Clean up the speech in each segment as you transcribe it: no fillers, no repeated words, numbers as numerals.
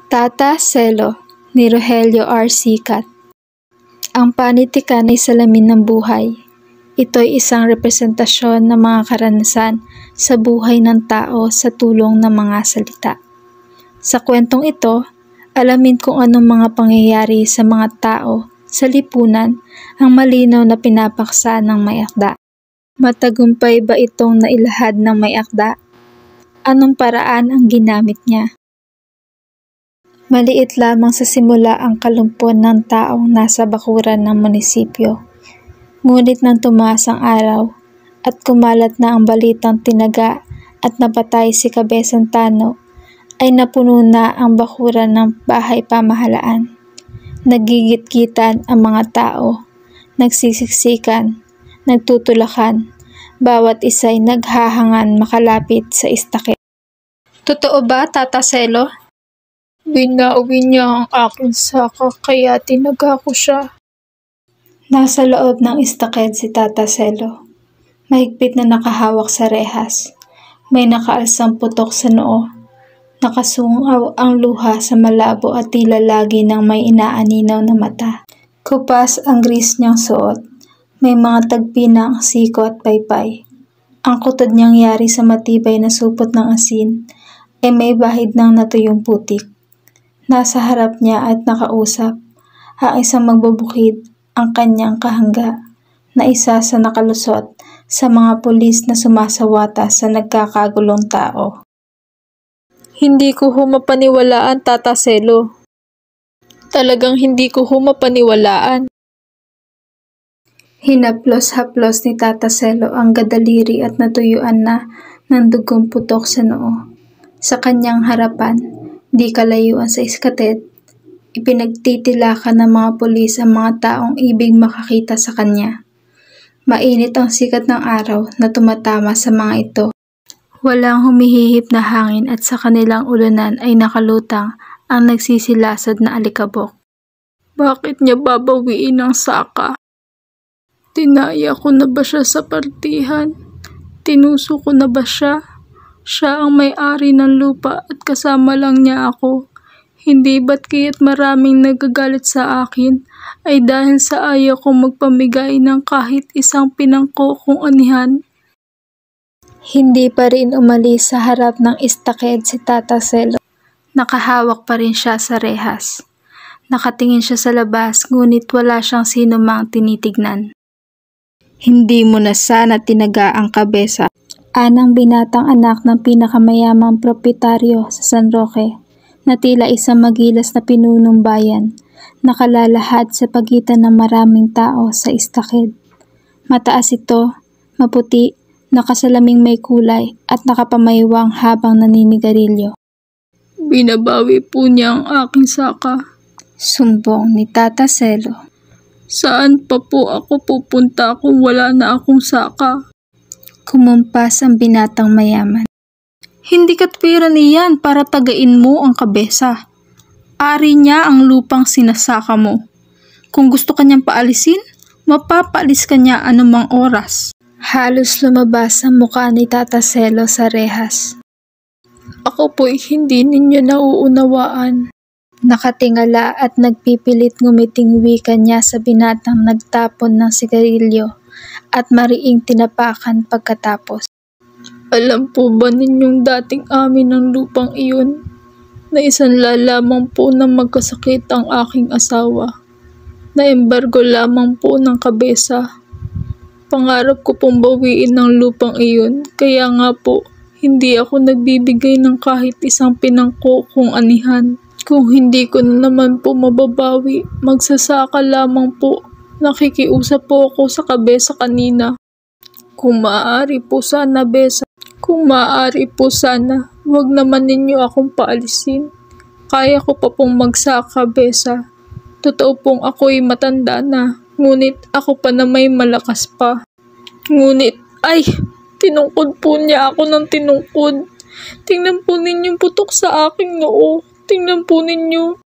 Tata Selo ni Rogelio R. Sicat. Ang panitikan ay salamin ng buhay. Ito'y isang representasyon ng mga karanasan sa buhay ng tao sa tulong ng mga salita. Sa kwentong ito, alamin kung anong mga pangyayari sa mga tao sa lipunan ang malinaw na pinapaksa ng may akda. Matagumpay ba itong nailahad ng may akda? Anong paraan ang ginamit niya? Maliit lamang sa simula ang kalumpon ng taong nasa bakuran ng munisipyo. Ngunit nang tumaas ang araw at kumalat na ang balitang tinaga at napatay si Cabezang Tano, ay napuno na ang bakuran ng bahay pamahalaan. Nagigit-gitan ang mga tao, nagsisiksikan, nagtutulakan, bawat isa'y naghahangan makalapit sa istakit. Totoo ba, Tata Selo? Binawi niya ang aking saka kaya tinaga ko siya. Nasa loob ng istakid si Tata Selo. Mahigpit na nakahawak sa rehas. May nakaalsang putok sa noo. Nakasungaw ang luha sa malabo at tila lagi ng may inaaninaw na mata. Kupas ang gris niyang suot. May mga tagpi na ang siko at paypay. Ang kutod niyang yari sa matibay na supot ng asin ay may bahid ng natuyong putik. Nasa harap niya at nakausap ang isang magbubukid, ang kanyang kahangga, na isa sa nakalusot sa mga pulis na sumasawata sa nagkakagulong tao. Hindi ko mapaniwalaan, Tata Selo. Talagang hindi ko mapaniwalaan. Hinaplos-haplos ni Tata Selo ang gadaliri at natuyuan na ng dugong putok sa noo. Sa kanyang harapan, di kalayuan sa iskatid, ipinagtitilakan ng mga pulis ang mga taong ibig makakita sa kanya. Mainit ang sikat ng araw na tumatama sa mga ito. Walang humihihip na hangin at sa kanilang ulunan ay nakalutang ang nagsisilasod na alikabok. Bakit niya babawiin ang saka? Tinaya ko na ba siya sa partihan? Tinuso ko na ba siya? Siya ang may-ari ng lupa at kasama lang niya ako. Hindi ba't kaya't maraming nagagalit sa akin ay dahil sa ayaw kong magpamigay ng kahit isang pinangko kung anihan. Hindi pa rin umalis sa harap ng istaked si Tata Selo. Nakahawak pa rin siya sa rehas. Nakatingin siya sa labas ngunit wala siyang sino mang tinitignan. Hindi mo na sana tinaga ang kabesa. Anang binatang anak ng pinakamayamang proprietaryo sa San Roque na tila isang magilas na pinunong bayan, nakalalahad sa pagitan ng maraming tao sa istakid. Mataas ito, maputi, nakasalaming may kulay at nakapamaywang habang naninigarilyo. Binabawi po niya ang aking saka. Sumbong ni Tata Selo. Saan pa po ako pupunta kung wala na akong saka? Kumumpas ang binatang mayaman. Hindi katwiran niyan para tagain mo ang kabesa. Ari niya ang lupang sinasaka mo. Kung gusto kanyang paalisin, mapapaalis kanya anumang oras. Halos lumabas ang mukha ni Tata Selo sa rehas. Ako po'y hindi ninyo nauunawaan. Nakatingala at nagpipilit ngumiting wika niya sa binatang nagtapon ng sigarilyo at mariing tinapakan pagkatapos. Alam po ba ninyong dating amin ang lupang iyon? Na isanla lamang po na magkasakit ang aking asawa. Na embargo lamang po ng kabesa. Pangarap ko pong bawiin ang lupang iyon, kaya nga po, hindi ako nagbibigay ng kahit isang pinangko kung anihan. Kung hindi ko na naman po mababawi, magsasaka lamang po. Nakikiusap po ako sa kabesa kanina. Kung maaari po sana, besa. Kung maaari po sana, wag naman ninyo akong paalisin. Kaya ko pa pong magsaka, besa. Totoo pong ako'y matanda na, ngunit ako pa na may malakas pa. Ngunit, ay, tinungkod po niya ako ng tinungkod. Tingnan po ninyong putok sa aking noo. Tingnan po ninyo.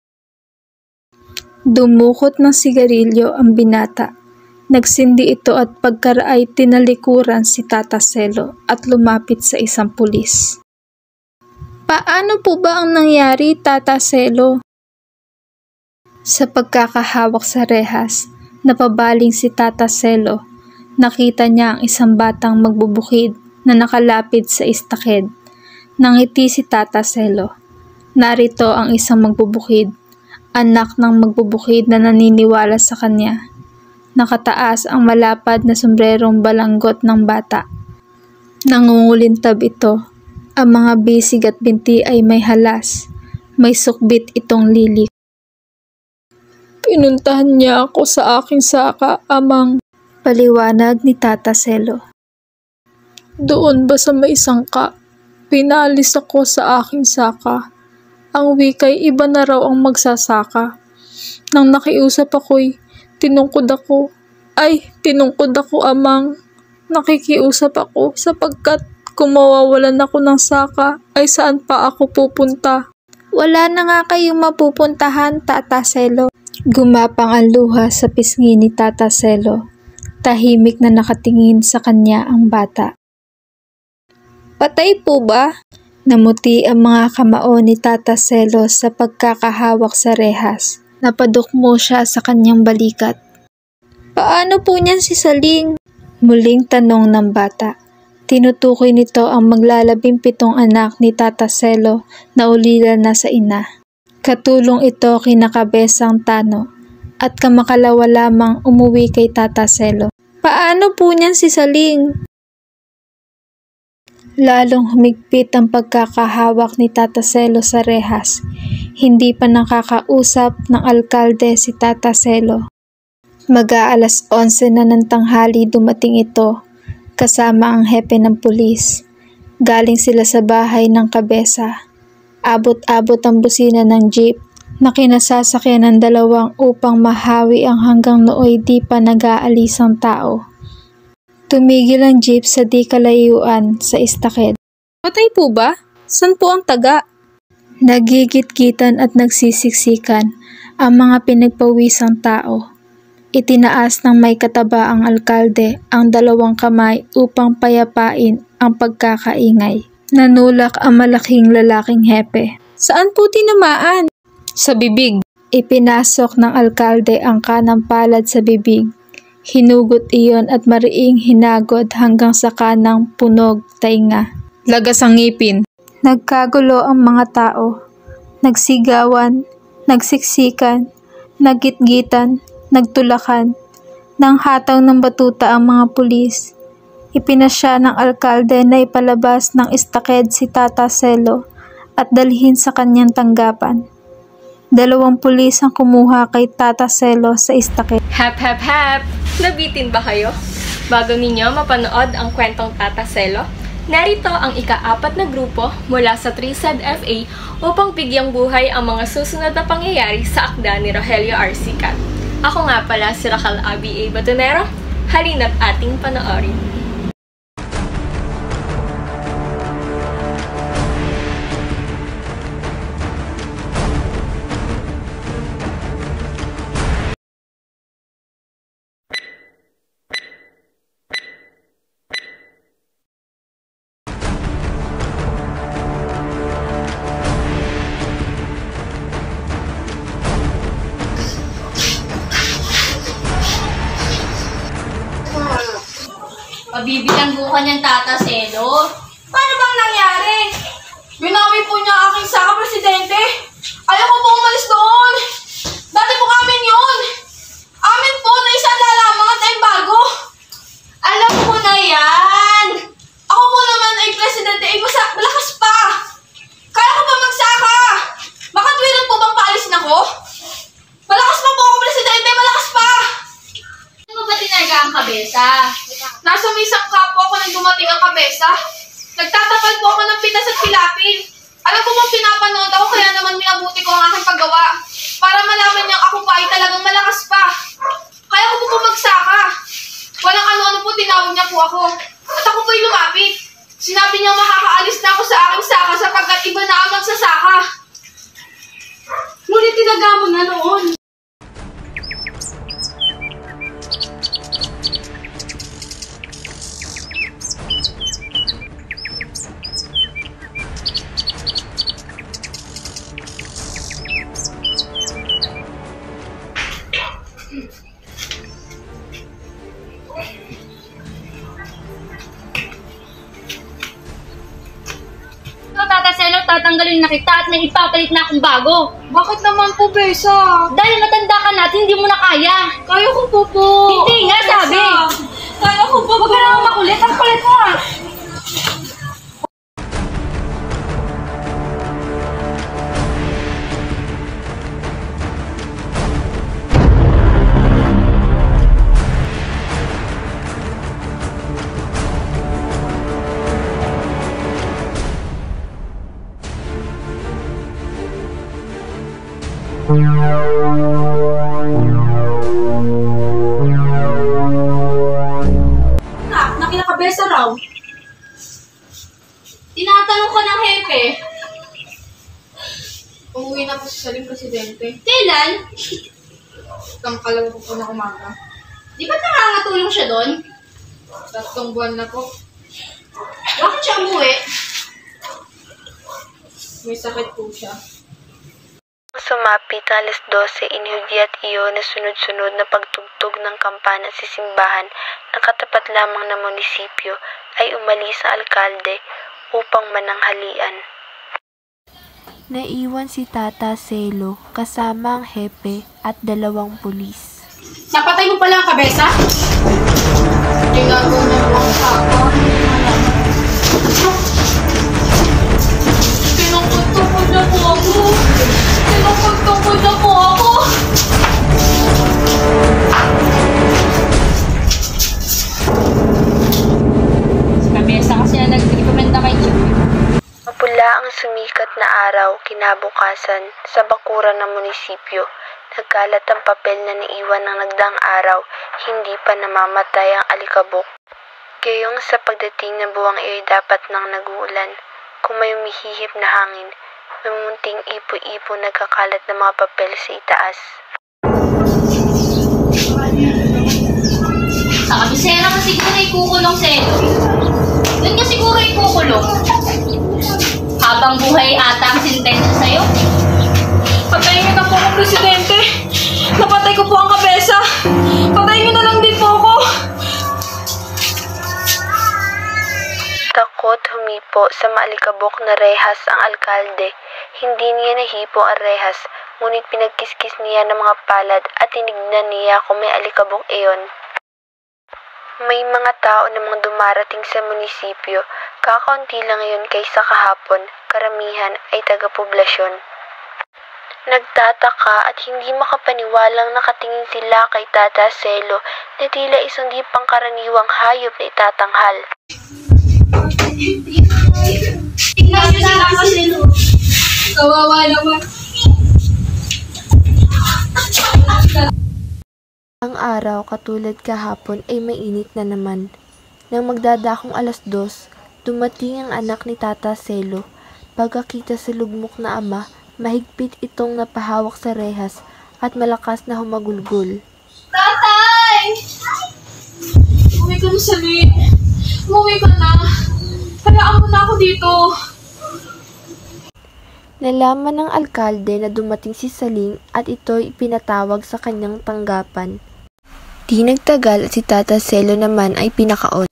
Dumukot ng sigarilyo ang binata. Nagsindi ito at pagkaraay tinalikuran si Tata Selo at lumapit sa isang pulis. Paano po ba ang nangyari, Tata Selo? Sa pagkakahawak sa rehas, napabaling si Tata Selo. Nakita niya ang isang batang magbubukid na nakalapit sa istakid. Nangiti si Tata Selo. Narito ang isang magbubukid, anak ng magbubukid na naniniwala sa kanya. Nakataas ang malapad na sombrerong balanggot ng bata. Nangungulintab ito. Ang mga bisig at binti ay may halas. May sukbit itong lilik. Pinuntahan niya ako sa aking saka, Amang. Paliwanag ni Tata Selo. Doon ba sa may sangka? Pinalis ako sa aking saka. Ang wikay iba na raw ang magsasaka. Nang nakiusap ako'y tinungkod ako. Tinungkod ako, Amang. Nakikiusap ako sapagkat kung mawawalan ako ng saka ay saan pa ako pupunta? Wala na nga kayong mapupuntahan, Tata Selo. Gumapang ang luha sa pisngi ni Tata Selo. Tahimik na nakatingin sa kanya ang bata. Patay po ba? Namuti ang mga kamao ni Tata Selo sa pagkakahawak sa rehas. Napadukmo siya sa kanyang balikat. Paano po niyan si Saling? Muling tanong ng bata. Tinutukoy nito ang maglalabing-7 anak ni Tata Selo na ulila na sa ina. Katulong ito kina Kabesang Tano at kamakalawa lamang umuwi kay Tata Selo. Paano po niyan si Saling? Lalong humigpit ang pagkakahawak ni Tata Selo sa rehas. Hindi pa nakakausap ng alkalde si Tata Selo. Mag-aalas 11 na ng tanghali dumating ito, kasama ang hepe ng pulis. Galing sila sa bahay ng Kabesa. Abot-abot ang busina ng jeep na kinasasakyan ng dalawang upang mahawi ang hanggang nooy di pa nag-aalisang tao. Tumigil ang jeep sa di kalayuan sa istakid. Patay po ba? San po ang taga? Nagigit-gitan at nagsisiksikan ang mga pinagpawisang tao. Itinaas ng may kataba ang alkalde ang 2 kamay upang payapain ang pagkakaingay. Nanulak ang malaking lalaking hepe. Saan po tinamaan? Sa bibig. Ipinasok ng alkalde ang kanang palad sa bibig. Hinugot iyon at mariing hinagod hanggang sa kanang punog tainga. Lagas ang ngipin. Nagkagulo ang mga tao. Nagsigawan, nagsiksikan, nagitgitan, nagtulakan. Nang hataw ng batuta ang mga pulis. Ipinasya ng alkalde na ipalabas ng istaked si Tata Selo at dalhin sa kanyang tanggapan. 2 pulis ang kumuha kay Tata Selo sa istaked. Hep hep hep! Nabitin ba kayo? Bago ninyo mapanood ang kwentong Tata Selo, narito ang ika-4 na grupo mula sa 3SED FA upang bigyang buhay ang mga susunod na pangyayari sa akda ni Rogelio R. Sicat. Ako nga pala si Raquel Abby A. Batonero. Halina't ating panoorin. Pabibilanggo ka niyang Tata Selo. Paano bang nangyari? Binawi po niya aking saka, Presidente. Ayaw ko po umalis doon. Dati po amin yun. Amin po na isang lalamang at embargo. Alam ko na yan. Ako po naman ay Presidente, ay malakas pa. Kaya ko pa magsaka. Makatwiran po bang paalisin ako? Malakas pa po ako, Presidente, malakas pa. Ano ba tinaga ang Kabesa? Nasa may sangka po ako nang dumating ang Kabesa. Nagtatapal po ako ng pitas at pilapil. Alam ko bang pinapanood ako kaya naman minabuti ko ang aking paggawa. Para malaman niyang ako pa ay talagang malakas pa. Kaya ko po magsaka. Walang ano-ano po tinawag niya po ako. At ako po'y lumapit. Sinabi niya makakaalis na ako sa aking saka sapagkat iba na ang magsasaka. Ngunit tinaga mo na noon. tatanggalin na kita at may ipapalit na akong bago. Bakit naman po, Besa? Dahil matanda ka na at hindi mo na kaya. Kaya ko po. Hindi nga, sabi. Kaya ko po. Huwag ka naman makulit. Ang kulit mo ah. Nakinakabesa raw. Tinatanong ko ng hepe. Umuwi na po si Saling Presidente. Kailan? Kamakalang po na umaga. Di ba nangangatulong siya doon? 3 buwan na po. Bakit siya umuwi? May sakit po siya. Sumapit alas 12, inhudyat iyon na sunod-sunod na pagtugtog ng kampana sa simbahan na katapat lamang na munisipyo ay umalis sa alkalde upang mananghalian. Naiwan si Tata Selo kasama ang hepe at 2 pulis. Napatay mo pala ang kabesa? Ginagawa na po ang saka. Pinagpagtungkod na po ako. Pinagpagtungkod na po ako. Si Kabesa kasi na nag-recommenda kay Chief. Mapula ang sumikat na araw kinabukasan sa bakuran ng munisipyo. Nagkalat ang papel na naiwan ng nagdaang araw, hindi pa namamatay ang alikabok. Gayong sa pagdating ng buwang iyo'y dapat nang nag-uulan. Kung may umihihip na hangin, may munting ipo-ipo nagkakalat ng mga papel sa itaas. Sa kabisera ka siguro ikukulong sa'yo. Doon ka siguro ikukulong. Habang buhay ata ang sentensya sa'yo. Patayin niyo na po ako, Presidente. Napatay ko po ang kabesa. Patayin niyo na lang din po ako. Takot humipo sa maalikabok na rehas ang alkalde. Hindi niya nahipo ang rehas, ngunit pinagkiskis niya ng mga palad at tinignan niya kung may alikabok iyon. May mga tao namang dumarating sa munisipyo, kakaunti lang iyon kaysa kahapon, karamihan ay taga-poblasyon. Nagtataka at hindi makapaniwalang nakatingin sila kay Tata Selo na tila isang di pangkaraniwang hayop na itatanghal. Tingnan niyo sila kasi. Kawawa naman. Ang araw katulad kahapon ay mainit na naman. Nang magdadakong alas 2, dumating ang anak ni Tata Selo. Pagkakita sa lugmok na ama, mahigpit itong napahawak sa rehas at malakas na humagulgol. Tatay! Umuwi ka na, Saling. Umuwi ka na. Hayaan mo na ako dito. Nalaman ng alkalde na dumating si Saling at ito'y ipinatawag sa kanyang tanggapan. Di nagtagal at si Tata Selo naman ay pinakaon.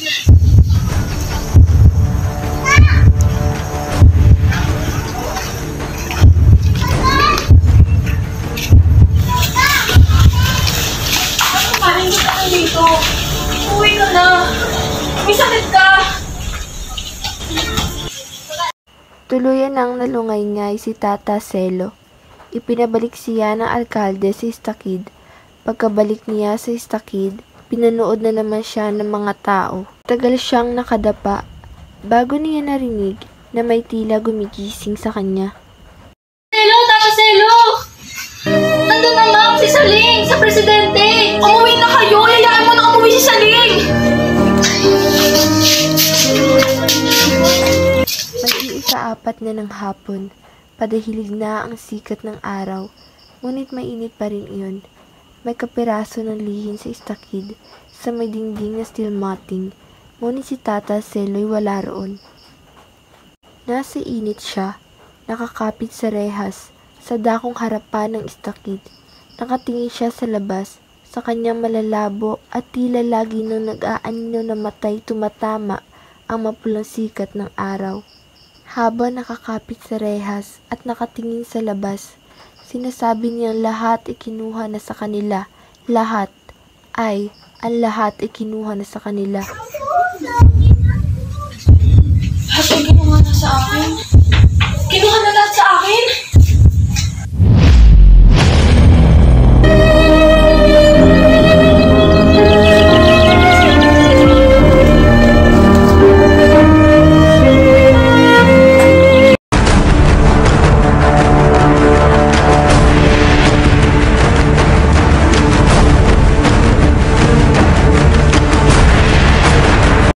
Paring ka na dito. Umuwi ka na. May sakit ka. Tuluyan nang nalungay-ngay si Tata Selo. Ipinabalik siya ng alkalde sa istakid. Pagkabalik niya sa istakid, pinanood na naman siya ng mga tao. Tagal siyang nakadapa bago niya narinig na may tila gumigising sa kanya. Selo, Tata Selo! Nandun na ma'am si Saling, sa presidente! Umuwi na kayo. Hayaan mo na umuwi si Saling. Mag-iika-4 na ng hapon, padahilig na ang sikat ng araw, ngunit mainit pa rin iyon. May kapiraso ng lihin sa istakid, sa may dingding na steel matting, ngunit si Tata Selo'y wala roon. Nasa init siya, nakakapit sa rehas, sa dakong harapan ng istakid. Nakatingin siya sa labas, sa kanyang malalabo at tila lagi nang nag-aanino na matay tumatama ang mapulang sikat ng araw. Habang nakakapit sa rehas at nakatingin sa labas, sinasabi niyang lahat ikinuha na sa kanila. Lahat. Ay, ang lahat ikinuha na sa kanila. Lahat ay kinuha na sa akin.